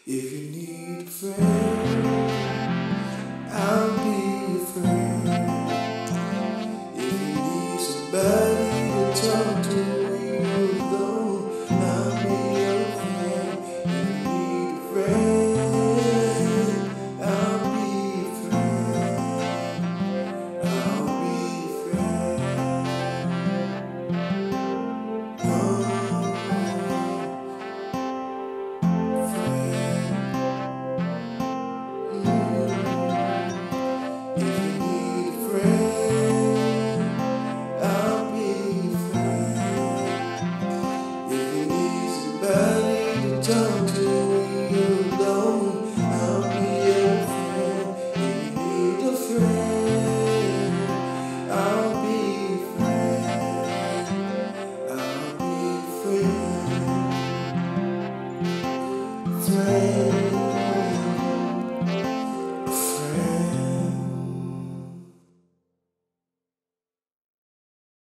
If you need a friend, I'll be your friend. If you need somebody to talk to when you're alone, I'll be your friend. If you need a friend, I'll be your friend. I'll be your friend. Oh, I'll be your friend. If you need somebody to talk